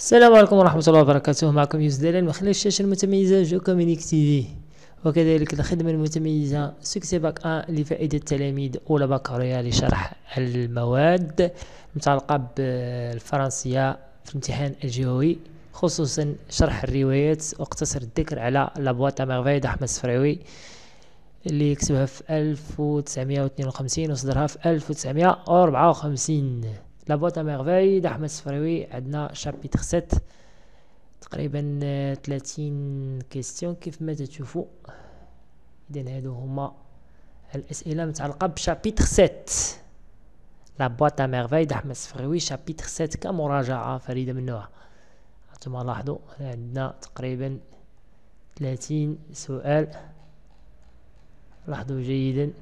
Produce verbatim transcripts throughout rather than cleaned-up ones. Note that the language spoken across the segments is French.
السلام عليكم ورحمة الله وبركاته. معكم يوسف دلال من خلال الشاشة المتميزة جو كومينيك تي في، وكذلك الخدمة المتميزة سكسي باك ان لفائدة التلاميذ أولى بكالوريا لشرح المواد المتعلقة بالفرنسية في الامتحان الجهوي، خصوصا شرح الروايات. واقتصر الذكر على لابواط ميرفاي d'Ahmed السفراوي اللي كتبها في ألف وتسعمائة واثنين وخمسين وصدرها في ألف وتسعمائة وأربعة وخمسين. لابواط ميرفاي d'Ahmed السفراوي. عندنا شابيتر سبعة تقريبا ثلاثين كيستيون كيف ما تشوفوا. اذا هادو هما الاسئله المتعلقه بشابيتر سبعة لابواط ميرفاي d'Ahmed السفراوي. شابيتر سبعة كمراجعه فريده من نوعها. انتم لاحظوا عندنا تقريبا ثلاثين سؤال. لاحظوا جيدا،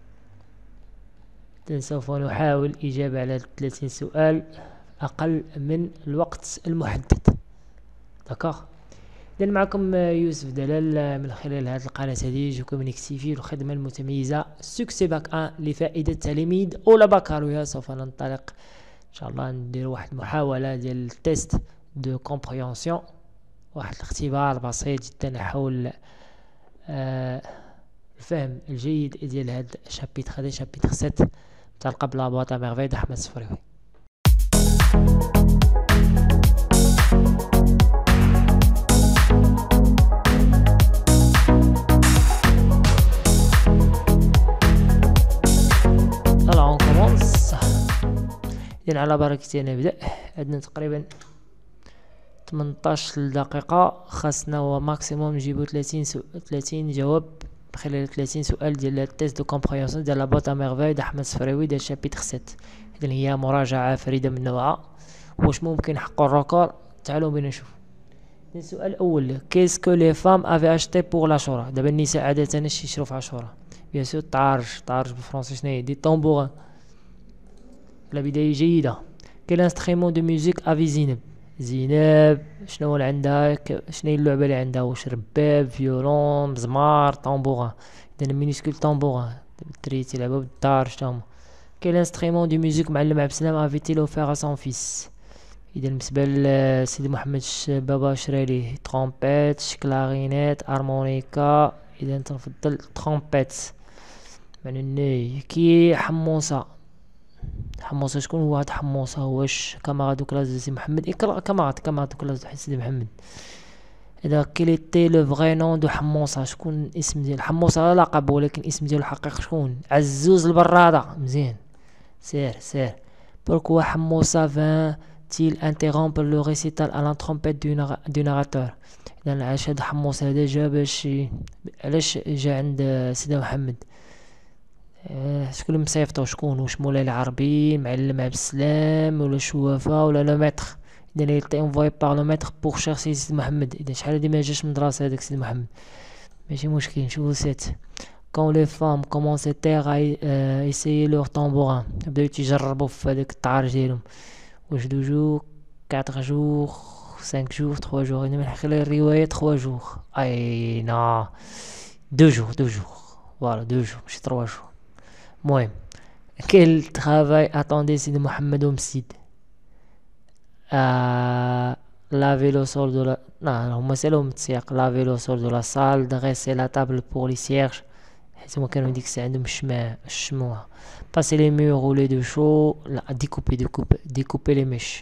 سوف نحاول الإجابة على ثلاثين سؤال أقل من الوقت المحدد. دكاغ. إذن معكم يوسف دلال من خلال هذه القناة هذه جو كومينيك تي في، الخدمة المتميزة سكسي باك ان لفائدة التلاميذ أولى بكالوريا. سوف ننطلق إن شاء الله ندير واحد المحاولة ديال التيست دو كومبريونسيون، واحد الاختبار بسيط جدا حول آه الفهم الجيد ديال هذا الشابيتر هذا شابيتر سبعة متعلقة بلابواط ميرفاي d'Ahmed السفراوي. Alors on commence. إذن على بركة نبدأ. عندنا تقريبا ثمنطاش دقيقة، خاصنا هو ماكسيموم نجيبو ثلاثين سؤال ثلاثين جواب خلال ثلاثين سؤال ديال التيست دو كومبريونسيون ديال لابواط ميرفاي d'Ahmed السفراوي ديال شابيتر سبعة. إذن هي مراجعة فريدة من نوعها. واش ممكن نحققو الركور؟ تعالوا بينا نشوف. السؤال الأول، كيسكو لي فام افي اشتي بوغ لاشورا؟ دابا النساء عادة اش يشرو في عاشورا؟ بيان سور طارج. طارج بالفرنسي شناهي؟ دي طومبوغان. لا بداية جيدة. كيل انسترومون دو ميوزيك افي زينب؟ زينب شنو اللي عندها؟ شنو هي اللعبة اللي عندها؟ واش رباب، فيولون، مزمار، طومبوغان؟ إذن مينيسكول طومبوغان. الدراري تيلعبو بالدار حتى هما. كيل انسترومون دو ميوزيك معلم عبد السلام افي-تيل اوفير ا سون فيس؟ إذا بالنسبة لسيدي محمد بابا شرا ليه ترومبيت، كلارينيت، هارمونيكا. إذا تنفضل ترومبيت معنى الناي. كي حموصة؟ حموصة شكون هو هاد حموصة؟ واش كاماراد دو كلاس دو سيدي محمد؟ اقرا كاماراد كاماراد دو كلاس دو سيدي محمد. إذا كيليتي لو فغي نون دو حموصة؟ شكون الاسم ديال حموصة؟ لقب، ولكن الاسم ديالو الحقيقي شكون؟ عزوز البرادة. مزيان. سير سير. بوركوا حموصة فان تيل انتيرومبر لو ريسيتال على ترومبيت دو ناراتور؟ إذا علاش هاد حموص هذا جا باش علاش جا عند سيدي محمد؟ آه شكون اللي مصيفطو؟ شكون؟ واش مولاي العربي، معلم عبد السلام، ولا شوافة، ولا لو ميتر؟ إذا يلتي انفوي باغ لو ميتر بوغ شيرشي سيدي محمد. إذا شحال هادي ما جاش من دراسة هذاك سيدي محمد. ماشي مشكل. نشوفو سيت. كون لي فام كومونسيتيغ ا ايسيي لور طومبوغان؟ بداو تيجربو في هذاك الطعارج ديالهم. واش دو جور، كاتر جور، سانك جور، تخوا جور؟ إذا من خلال الرواية تخوا جور. اي نا دو جور دو جور فوالا دو جور ماشي تروا جور. المهم، كيل ترافاي اتوندي سيدي محمد ومسيد؟ آه لافي لو سول دو لا لا هما سالهم التسياق. لافي لو سول دو لا سال، دغيسي لا تابل بور لي سيرج، حيت هما كانوا ديك الساعة عندهم الشماع الشموع. باسي لي ميور رولي دو شو، لا ديكوبي ديكوبي ديكوبي لي ميش.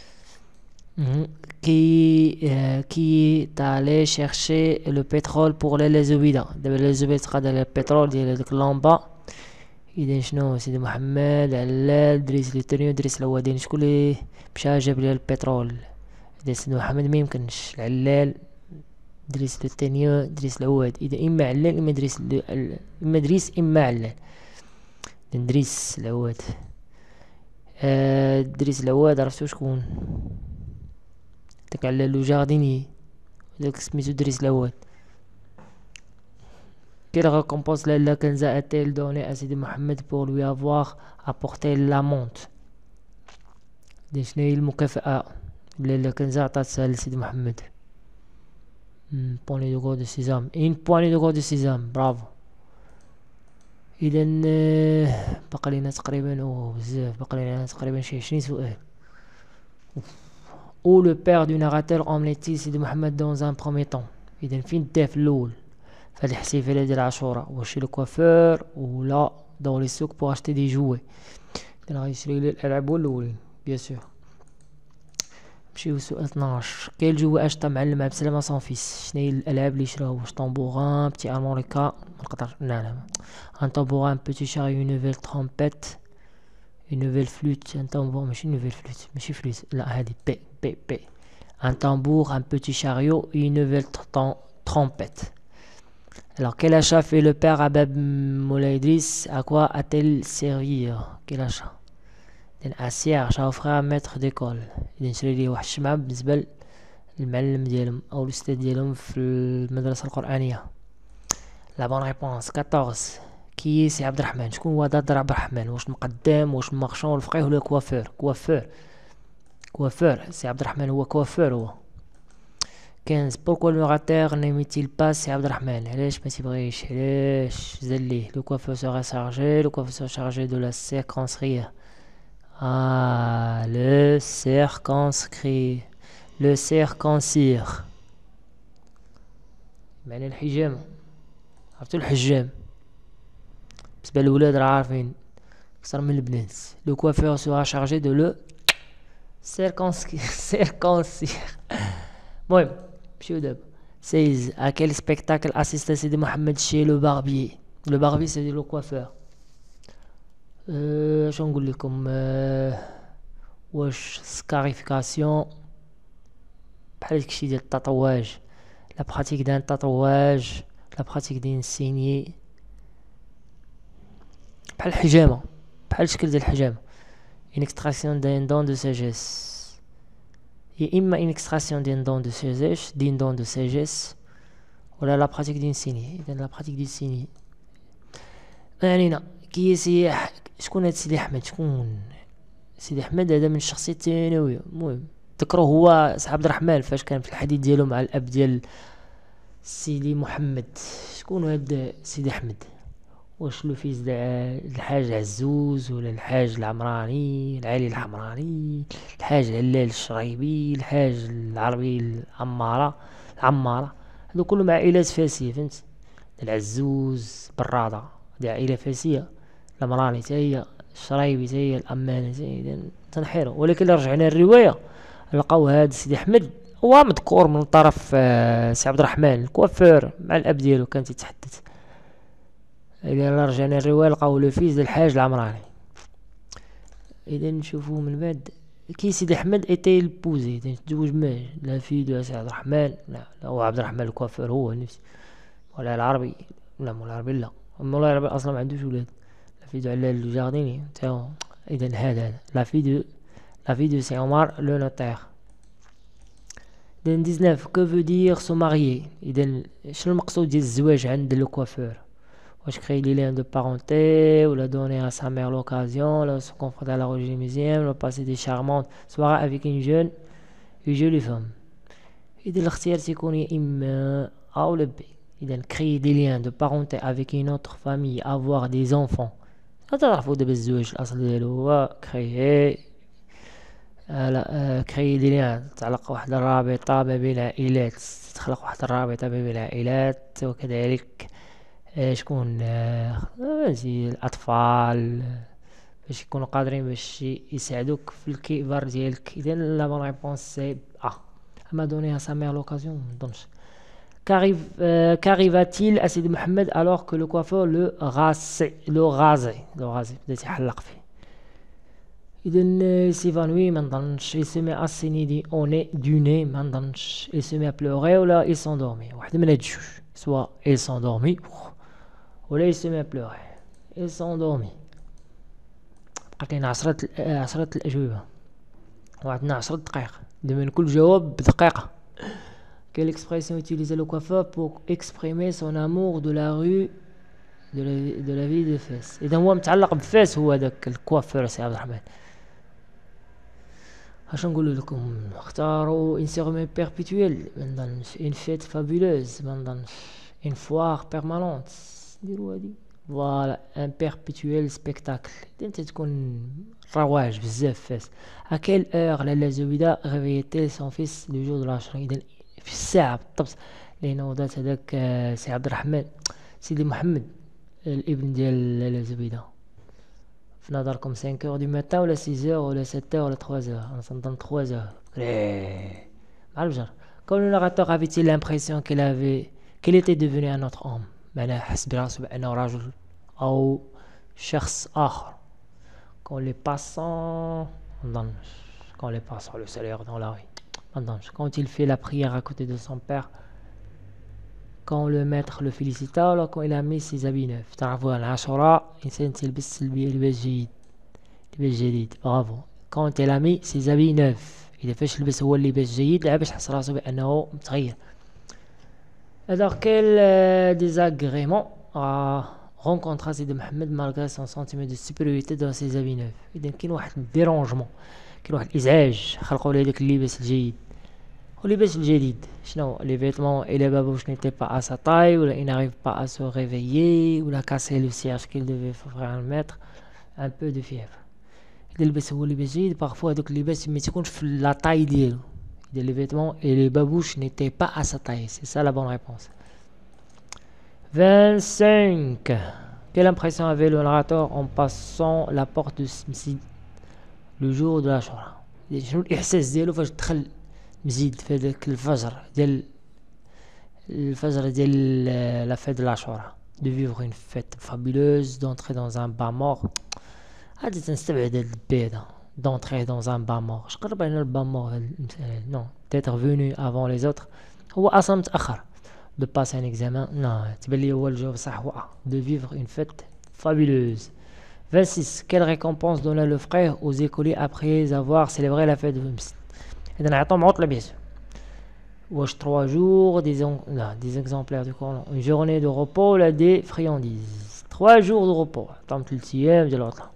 كي آه كي تالي شيرشي لو بترول بور لي ليزوبيدا؟ دابا ليزوبيدا تقاد على البترول ديال هاديك اللومبا. إذا شنو؟ سيدي محمد، علال، دريس لي دريس العوادين. شكون اللي مشى جاب ليها البترول؟ إذا سيدي محمد ميمكنش. العلال، دريس لي دريس العواد. إذا إما علال إما دريس إما دريس إما علال. دريس العواد. آه دريس العواد عرفتو شكون؟ داك علال لو جارديني، داك سميتو دريس العواد. Quelle récompense la Kenza a-t-elle donné à Sidi Mohamed pour lui avoir apporté la montre? شنو هي المكافأة اللي كنزا عطاتها لسيدي محمد؟ بوني دو غو دو سيزام. ان بوني دو غو دو سيزام. برافو. اذا بقى لينا تقريبا او بزاف بقى لينا تقريبا شي عشرين سؤال. ou le père du narrateur omletti Sidi Mohamed dans un premier temps. إذا فين بدا في الأول في هاد الاحتفالة ديال عاشوراء واش لو كوافور ولا dans les souks pour acheter des jouets. إذا غيشري لي الألعاب هو الأولين بيان سور. نمشيو لسؤال اثناش. كاين جوي اشتا معلم عبد السلام سون فيس شناهي الالعاب اللي شراو واش طامبوران بتي هارمونيكا منقدرش لا لا ان طامبوران بيتي شاري اون نوفيل ترومبيت اون نوفيل فلوت ان طامبور ماشي نوفيل فلوت ماشي فلوت لا هادي بي بي بي ان طامبور ان بيتي شاريو اون نوفيل ترومبيت. Alors quel achat fait le père à Bab Moulay Idriss? À quoi a-t-elle servir? Quel achat? السياغ شاو فخا ماتر ديكول. إذا نشري ليه واحد الشمعة بالنسبة للمعلم ديالهم أو الأستاذ ديالهم في المدرسة القرآنية. لا بون ريبونس كاطورز. كي سي عبد الرحمن؟ شكون هو دادر عبد الرحمن؟ واش مقدم واش مارشون الفقيه ولا كوافور؟ كوافور كوافور سي عبد الرحمن هو كوافور هو. خمسة بوركوا لو ناراتور نيميتيل با سي عبد الرحمن؟ علاش ما تيبغيش؟ علاش زليه؟ لو كوافور سوغا شارجي لو كوافور شارجي دو لا سيركونسري. Ah, le circonscrit, le circoncire. معنى الحجامة عرفتو الحجام بالنسبة للولاد راه عارفين أكثر من البنات. لو كوافور سوغا شارجي دو لو سيركونسير. المهم نمشيو دابا. سيز à quel spectacle assiste Sidi Mohamed chez le barbier? Le barbier c'est le coiffeur. اش نقول لكم أه واش سكاريفيكاسيون بحال داكشي ديال التطواج لا براتيك دان التطواج لا براتيك دين سيني بحال الحجامه بحال الشكل ديال الحجامه. une extraction d'un don de sagesse يا اما une extraction d'un don de sagesse d'un don de sagesse ولا لا براتيك دين سيني. اذا لا براتيك دين سيني معنينا كي سي شكون هاد سيدي احمد؟ شكون سيدي احمد؟ هذا من الشخصيات الثانويه. المهم ذكروا هو صاحب عبد الرحمن فاش كان في الحديث ديالو مع الاب ديال سيدي محمد. شكون هاد سيدي احمد؟ واش لو فيز الحاج عزوز ولا الحاج العمراني العلي الحمراني الحاج علال الشريبي الحاج العربي العماره العماره؟ هادو كلهم عائلات فاسيه فهمت. العزوز براده دي عائله فاسيه. العمراني حتى هي الشرايبي حتى هي الامانه حتى هي تنحيرو. ولكن الا رجعنا للروايه نلقاو هذا سيدي احمد هو مذكور من طرف آه سي عبد الرحمن الكوافور مع الاب ديالو كان تيتحدث. الا رجعنا للروايه نلقاو لو فيز ديال الحاج العمراني. اذا نشوفوا من بعد كي سيدي احمد ايتي البوزي تزوج معاه لا في دو سي عبد الرحمن لا, لا هو عبد الرحمن الكوافور هو نفسه ولا العربي لا مو العربي لا مولاي العربي اصلا ما عندوش ولاد. لا في دو على الجارديني تاعو. اذا هذا لا في دو لا في دو سي عمر لو نوتير. اذا دix-neuf que veut dire se marier؟ اذا شنو المقصود ديال الزواج عند لو كوافور؟ واش créer des liens de parenté ou la donner à sa mère l'occasion de se confronter à la religion musulmane ou passer des charmantes soirées avec une jeune une jolie femme. اذا الاختيار تيكون يا اما او لا بي. اذا créer des liens de parenté avec une autre famille avoir des enfants. تعرفوا دابا الزواج الاصل ديالو هو créer créer des liens تعلق واحد الرابطه ما بين العائلات تخلق واحد الرابطه ما بين العائلات وكذلك شكون زي الاطفال باش يكونوا قادرين باش يساعدوك في الكبر ديالك. اذا لا بون ريبونس سي ا. اما دوني sa mère l'occasion ما نظنش. qu'arriva-t-il à Sidi Mohamed alors que le coiffeur le rasait le rasait le rasait بدا تيحلق فيه؟ اذا سيفانوي ما نظنش. il se met à saigner du nez du nez ما نظنش. il se met à pleurer ولا il s'endormit واحد من هاد الجوج سواء il s'endormit ولا il se met à pleurer il s'endormit. بقى كاين عشرة عشرة الأجوبة وعندنا عشرة دقائق من كل جواب بدقيقة. Quelle expression utilisait le coiffeur pour exprimer son amour de la rue de la, de la ville de Fès؟ إذا هو متعلق بفاس هو داك الكوافور سي عبد الرحمن. اش نقول لكم؟ اختاروا une cérémonie perpétuelle ما نظنش. une fête fabuleuse ما نظنش. une foire permanente ديروا هادي فوالا ان بيربيتويل سبيكتاكل. انت تكون رواج بزاف فاس. à quelle heure لالا زبيدة غيفيتي سون فيس لو جور دو لاشر؟ اذا في الساعة بالضبط اللي نوضات هذاك سي عبد الرحمن سيدي محمد الابن ديال لالا زبيدة. في نظركم خمسة heures du matin ولا six heures ولا sept heures ولا trois heures؟ انا تنظن trois heures مع الفجر. Quand le narrateur avait-il l'impression qu'il avait qu'il était devenu un autre homme؟ معناه حس براسو بأنه رجل أو شخص آخر. Quand les passants نظنش quand les passants le saluèrent dans la rue نظنش. Quand il fait la prière à côté de son père, quand le maître le félicita alors quand il a mis ses habits neufs. تعرفوا العاشوراء إنسان تلبس لباس جيد لباس جديد. برافو. Quand il a mis ses habits neufs إذا فاش لبس هو اللباس جيد باش حس راسو بأنه متغير. Alors quel euh, désagrément a rencontré Sidi Mohamed malgré son sentiment de supériorité dans ses habits neufs؟ إذا كاين واحد الديرونجمون كاين واحد الإزعاج خلقوا له هذاك اللباس الجيد. واللباس الجديد شنو؟ les vêtements et les babouches n'étaient pas à sa taille ولا il n'arrive pas à se réveiller ولا casser le cierge qu'il devait faire mettre un peu de fièvre. إذا اللباس هو اللباس جيد parfois هذوك اللباس ما تيكونش في لا طاي ديالو. Les vêtements et les babouches n'étaient pas à sa taille. C'est ça la bonne réponse. vingt-cinq. Quelle impression avait le narrateur en passant la porte de Mzid le jour de la Ashura؟ شنو الإحساس ديالو فاش دخل مزيد في هذاك الفجر ديال الفجر ديال la fête de l'Ashura؟ De vivre une fête fabuleuse, d'entrer dans un bain mort. هادي تنستبعد هاد البي هذا. D'entrer dans un bain mort. Je قرب على البان مور non d'être venu avant les autres. هو أصلا متأخر. De passer un examen non تبان لي هو الجواب صح هو de vivre une fête fabuleuse. vingt-six. Quelle récompense donna le frère aux écoliers après avoir célébré la fête de Mzid؟ إذا نعطيهم عطلة بيان سور. واش trois jours des non des exemplaires du Coran, une journée de repos ولا des friandises؟ trois jours de repos. عطاهم ثلاث أيام ديال العطلة.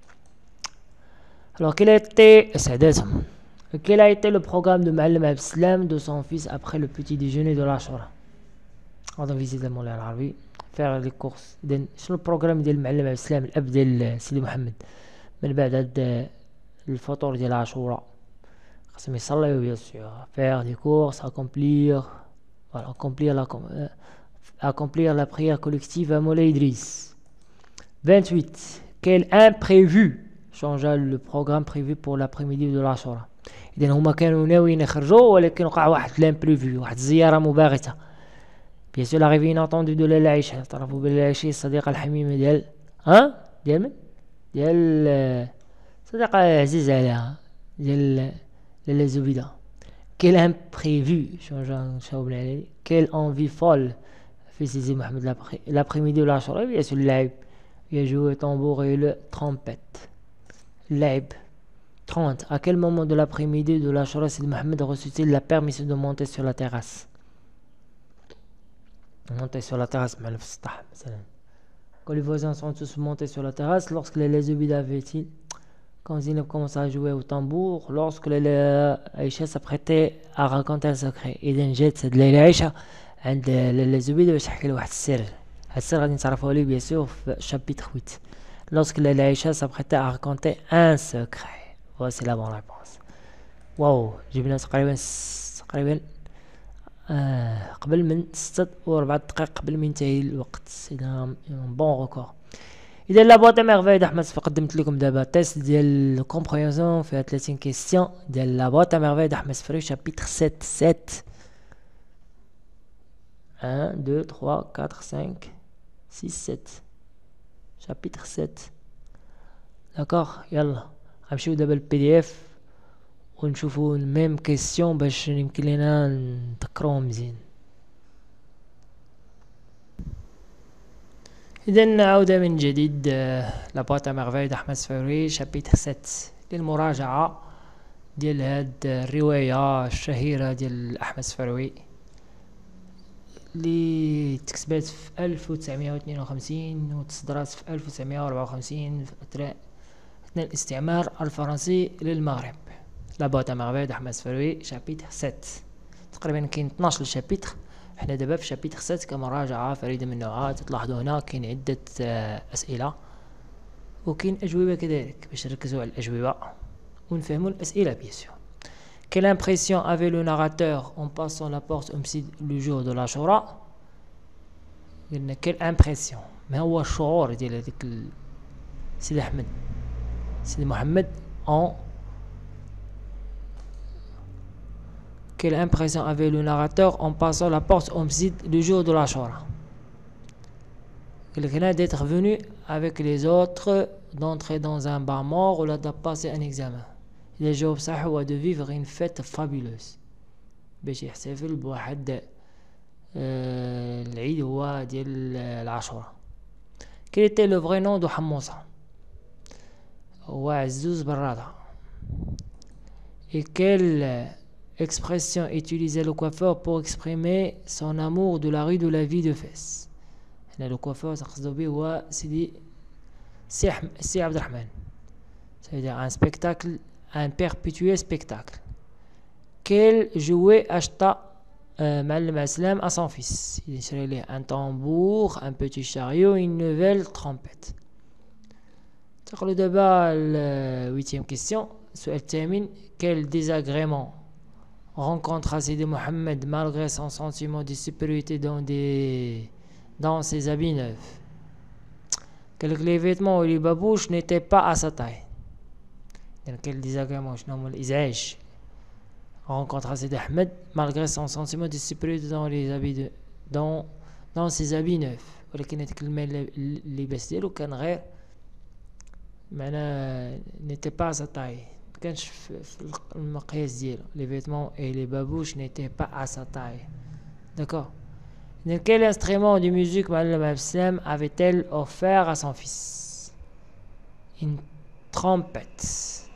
Alors quel a été quel a été le programme de Ma'alem Abdeslam de son fils après le petit déjeuner de l'Ashura؟ On va visiter le Moulay Al-Arabi, faire les courses. شنو البروغرام ديال Ma'alem Abdeslam الأب ديال سيدي محمد من بعد هاد الفطور ديال عاشوراء؟ خاصهم يصليو بيان سور. faire des courses, accomplir voilà accomplir la accomplir la prière collective à Moulay Idriss. vingt-huit. Quel imprévu changea le programme prévu pour l'après-midi de l'Ashura؟ إذا هما كانوا ناويين يخرجوا ولكن وقع واحد لامبريفو واحد الزيارة مباغتة. بيان سور l'arrivée inattendue de لالا عائشة. تعرفوا بلالا عائشة الصديقة الحميمة ديال ها ديال من؟ ديال صديقة عزيزة عليها ديال لالا زبيدة. Quel imprévu changea شاوبنا عليه. Quelle envie folle fait Sidi Mohamed l'après-midi de l'Ashura؟ بيان سور اللعب. Il jouait tambour et le trompette. L'aib. trente. À quel moment de l'après-midi de l'Ashura Sidi Mohamed reçut-il la permission de monter sur la terrasse؟ monter sur la terrasse مع السطح مثلا. Quand les voisins sont tous montés sur la terrasse, lorsque les Zubida avait-il quand Zineb commença à jouer au tambour, lorsque les Aïcha s'apprêtait à raconter un secret. إذا جات سد ليلى عائشة عند les Zubida باش تحكي له واحد السر. السر غادي نتعرفوا عليه bien sûr في chapitre huit. Lorsque la Aïcha s'apprêtait à raconter un secret. Voici la bonne réponse. واو جبنا تقريبا تقريبا آه قبل من ستة وربعة دقائق قبل ما ينتهي الوقت. إذا بون ريكور. إذا لا بواط ميرفاي د أحمد قدمت لكم دابا تيست ديال كومبريهنسيون فيها ثلاثين كيستيون ديال لا بواط ميرفاي د أحمد سفري شابيتر سبعة سبعة. واحد اثنين ثلاثة أربعة خمسة ستة سبعة. شابيتر سبعة. داكوغ يلا غنمشيو دابا للبي دي اف ونشوفوا الميم كيسيون باش يمكن لينا نذكروهم مزيان. اذا نعاود من جديد لا بواط ا ميرفاي د احمد سفيري شابيتر سبعة للمراجعه ديال هاد الروايه الشهيره ديال احمد سفروي اللي تكتبات في ألف وتسعمائة واثنين وخمسين وتصدرات في ألف وتسعمائة وأربعة وخمسين في اثناء الاستعمار الفرنسي للمغرب. لا بواط ا ميرفاي د احمد سفروي شابيتر سبعة. تقريبا كاين اثناش شابيتر احنا دابا في شابيتر ست كمراجعة فريدة من نوعها. تلاحظوا هنا كاين عدة أسئلة وكاين أجوبة كذلك باش نركزوا على الأجوبة ونفهموا الأسئلة bien sûr. Quelle impression avait le narrateur en passant la porte homicide le jour de l'Ashura? قلنا quelle impression ما هو الشعور ديال هذيك ال... سيدي أحمد سيدي محمد en Quelle impression avait le narrateur en passant la porte homicide le jour de l'Ashura? Quelqu'un d'être venu avec les autres, d'entrer dans un bar mort ou de passer un examen. Il est job صح هو de vivre une fête fabuleuse. باش يحتفل بواحد العيد هو ديال العاشوراء. Quel était le vrai nom de حموصة؟ هو عزوز برادة. Et quelle expression utilisait le coiffeur pour exprimer son amour de la rue de la vie de Fès? هنا le coiffeur تقصدو به هو سيدي سي سي عبد الرحمن. C'est-à-dire un spectacle, un perpétuel spectacle. Quel jouet acheta معلم عسلام à son fils? Il serait là un tambour, un petit chariot, une nouvelle trompette. تقولوا دابا ال huitième question. السؤال الثامن. Quel désagrément rencontra Sidi Mohamed malgré son sentiment de supériorité dans des dans ses habits neufs? Que les vêtements ou les babouches n'étaient pas à sa taille. Donc quel désagrément شنو هو الإزعاج rencontra Sidi Ahmed malgré son sentiment de supériorité dans les habits de dans dans ses habits neufs. ولكن هذيك اللباس ديالو كان غير معناه n'était pas à sa taille. كانش في المقياس ديالو. Les vêtements et les babouches n'étaient pas à sa taille. D'accord. Donc, quel instrument de musique Ma'alem Abdeslam avait-elle offert à son fils? Une trompette.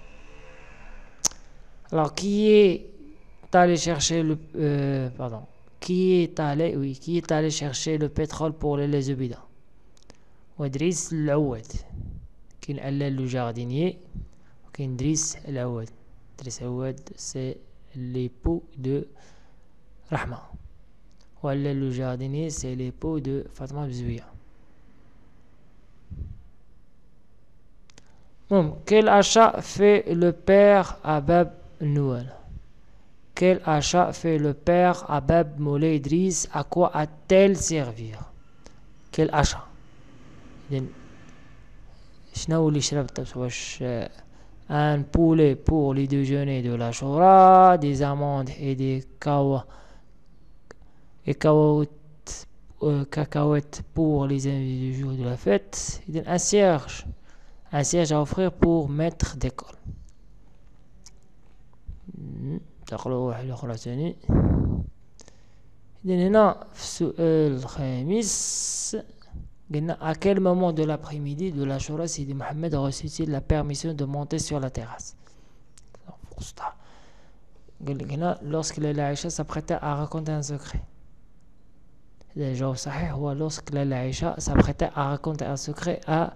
Alors, qui est allé chercher le euh, pardon qui est allé oui qui est allé chercher le pétrole pour les Zubida? Idriss Al-Awad. Qui est le jardinier. Idriss Al-Awad. Idriss Al-Awad, c'est l'époux de Rahma. Walla le jardinier, c'est l'époux de Fatma Bzouia. Bon, quel achat fait le père à Bab Noual? Quel achat fait le père à Bab Moulay Idriss? À quoi a-t-elle servir? Quel achat? شنو اللي شربت؟ واش un poulet pour les déjeuners de la Shura, des amandes et des kawa et cacahuètes, euh, cacahuètes pour les invités du jour de la fête. Il donne un cierge, un cierge à offrir pour maître d'école. تقرأوا واحد الأخرى ثاني. إذن هنا في السؤال الخامس قلنا à quel moment de l'après-midi de la Shura Sidi Mohamed reçut-il la permission de monter sur la terrasse? قلنا lorsque la Aïcha s'apprêtait à raconter un secret. Le jawab sahih هو lorsque la Aïcha s'apprêtait à raconter un secret à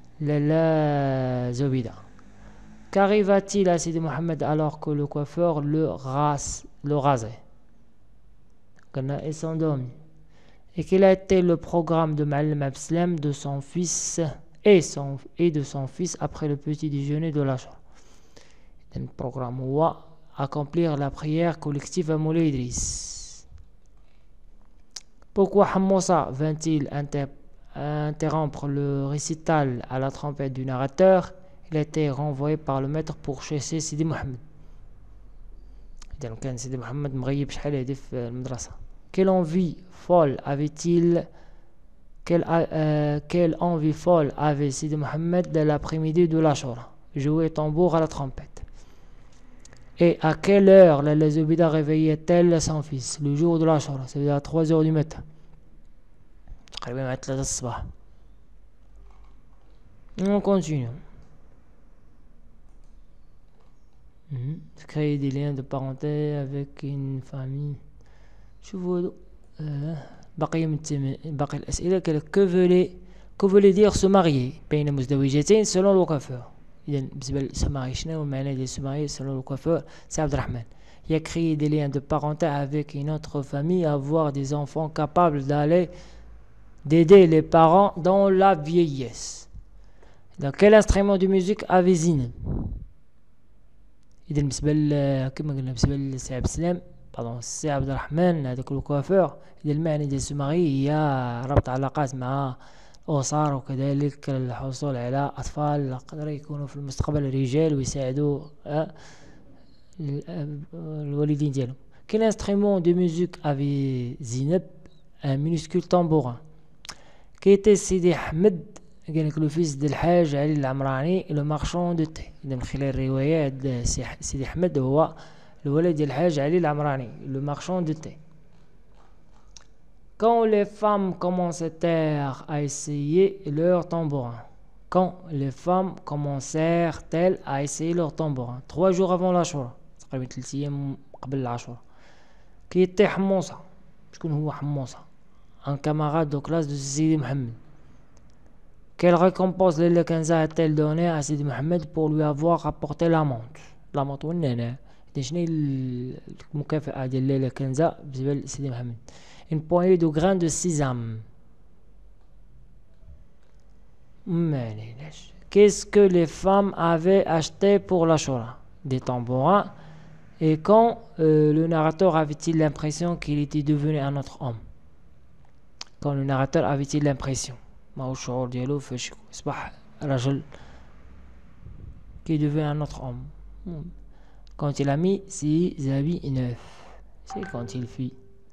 la Zobida. Qu'arriva-t-il à Sidi Mohamed alors que le coiffeur le, ras, le rasait? Il s'endormit. Et quel a été le programme de Ma'alem Abdeslam de son fils et, son, et de son fils après le petit déjeuner de la Shura? Le programme هو accomplir la prière collective à Moulay Idriss. Pourquoi Hammoussa vint-il inter interrompre le récital à la trompette du narrateur? Il a été renvoyé par le maître pour chasser Sidi Mohamed. إذا كان سيدي محمد مغيب شحال هادي في المدرسة. Quelle envie folle avait-il quelle, euh, quelle envie folle avait Sidi Mohamed de l'après-midi de l'Ashura? Jouer tambour à la trompette. Et à quelle heure la Zubida réveillait-elle son fils le jour de l'Ashura? Ça veut dire à trois heures du matin. تقريبا مع ثلاثة الصباح. On continue. Mmh. Créer des liens de parenté avec une famille. شوفوا بقية من باقي الأسئلة. que voulait que voulait dire se marier بين مزدوجتين selon le coiffeur. إذا بالنسبة للسماعي شنو المعنى ديال السماعي selon le coiffeur؟ سي عبد الرحمن Il y a créé des liens de parenté avec une autre famille, avoir des enfants capables d'aller d'aider les parents dans la vieillesse. Dans quel instrument de musique avait Zineb? إذا بالنسبة كما قلنا بالنسبة لسي عبد السلام pardon سي عبد الرحمن هذاك الكوافور، إذا المعنى ديال السماغي هي ربط علاقات مع الأسر وكذلك الحصول على أطفال يقدروا يكونوا في المستقبل رجال ويساعدوا الوالدين ديالهم. Quel instrument de musique avait Zineb? Un minuscule tambourin. Qui était Sidi Ahmed؟ قال لك لو فيس ديال الحاج علي العمراني لو مارشون دو تي. اذا من خلال الروايات سيدي احمد هو الولد ديال الحاج علي العمراني لو مارشون دو تي. Quand les femmes commencèrent à essayer leur tambourin. Quand les femmes commencèrent-elles à essayer leur tambourin. trois jours avant l'Ashura، تقريبا ثلاث ايام قبل العاشوراء. كي يطيح حموصه. شكون هو حموصه؟ un camarade de classe de Sidi Mohamed. Quelle récompense Lele Kenza a-t-elle donné à Sidi Mohamed pour lui avoir apporté la menthe? La menthe ou nana? شنو المكافأة ديال ليلى كنزة بالنسبة لسيدي محمد؟ Une poignée de grains de sésame. Qu'est-ce que les femmes avaient acheté pour l'Ashura? Des tambourins. Et quand euh, le narrateur avait-il l'impression qu'il était devenu un autre homme? Quand le narrateur avait-il l'impression ما هو الشعور ديالو فاش اصبح رجل qui devient un autre homme? Quand il a mis ses habits neufs, c'est quand il fit.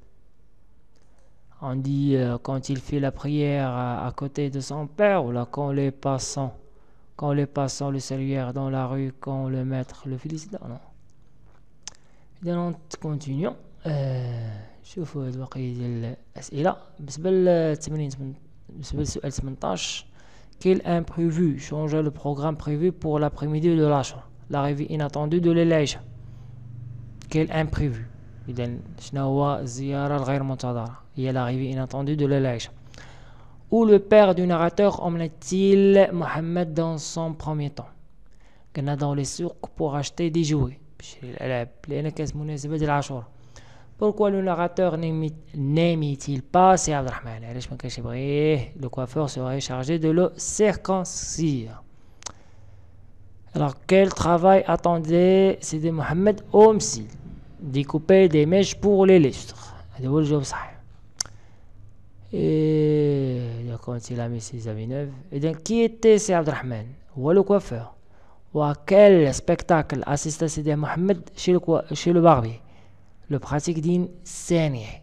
On dit euh, quand il fait la prière à, à côté de son père, ou là quand les passants quand les passants le saluèrent dans la rue, quand le maître le félicita. Non. إذا continuons. شوفوا هاد البقية ديال الأسئلة. بالنسبة للتمرين بالنسبة للسؤال ثمنطاش. Quel imprévu change le programme prévu pour l'après-midi de l'Ashura? L'arrivée inattendue de l'Aïcha. Quel imprévu? إذا شنو هو الزيارة الغير منتظرة؟ هي l'arrivée inattendue de l'Aïcha. Où le père du narrateur emmène-t-il Mohammed dans son premier temps? كنا dans les souks pour acheter des jouets. بشري الألعاب لأن كانت مناسبة ديال العاشوراء. Pourquoi le narrateur n'aimait-il pas Sidi Abdelrahman? علاش ما كانش يبغيه؟ Le coiffeur serait chargé de le circoncire. Alors quel travail attendait Sidi Mohamed au Msil? Découper des mèches pour les lustres. هذا هو الجواب صحيح. Et quand il a mis ses habits neufs. Et donc qui était Sidi Abdelrahman? هو le coiffeur. Ou à quel spectacle assista Sidi Mohamed chez le chez le barbier? Le pratique d'une saignée.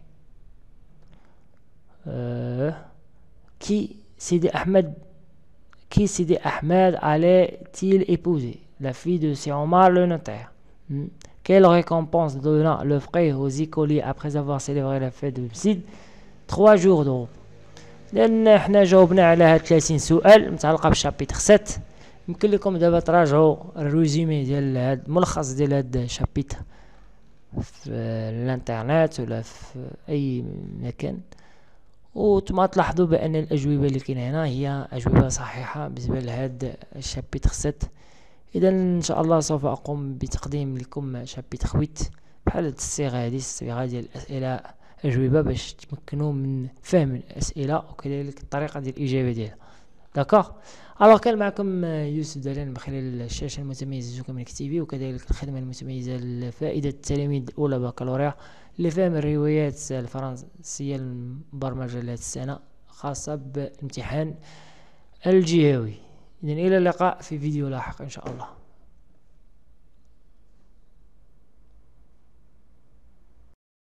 Euh, qui Sidi Ahmed qui Sidi Ahmed allait-il épouser? La fille de Sidi Omar le notaire. Hmm. Quelle récompense donna le frère aux écoliers après avoir célébré la fête de Msid? trois jours d'eau. لأن احنا جاوبنا على هاد ثلاثين سؤال متعلقة بالشابيتر سبعة. يمكن لكم دابا تراجعوا الريزومي ديال هاد الملخص ديال هاد الشابيتر في الانترنت ولا في اي مكان، وتما تلاحظوا بان الاجوبه اللي كاينه هنا هي اجوبه صحيحه بالنسبه لهاد الشابيتر سبعة. اذا ان شاء الله سوف اقوم بتقديم لكم شابيتر ثمانية بحال هاد الصيغه هذه الصيغه ديال الاسئله اجوبه باش تمكنوا من فهم الاسئله وكذلك الطريقه ديال الاجابه ديالها. داكوغ. الوغ كان معكم يوسف دلال من خلال الشاشه المتميزه زوكا من كتيفي، وكذلك الخدمه المتميزه لفائده التلاميذ الاولى بكالوريا لفهم الروايات الفرنسيه المبرمجه لهذه السنه خاصه بالامتحان الجهوي. اذا الى اللقاء في فيديو لاحق ان شاء الله.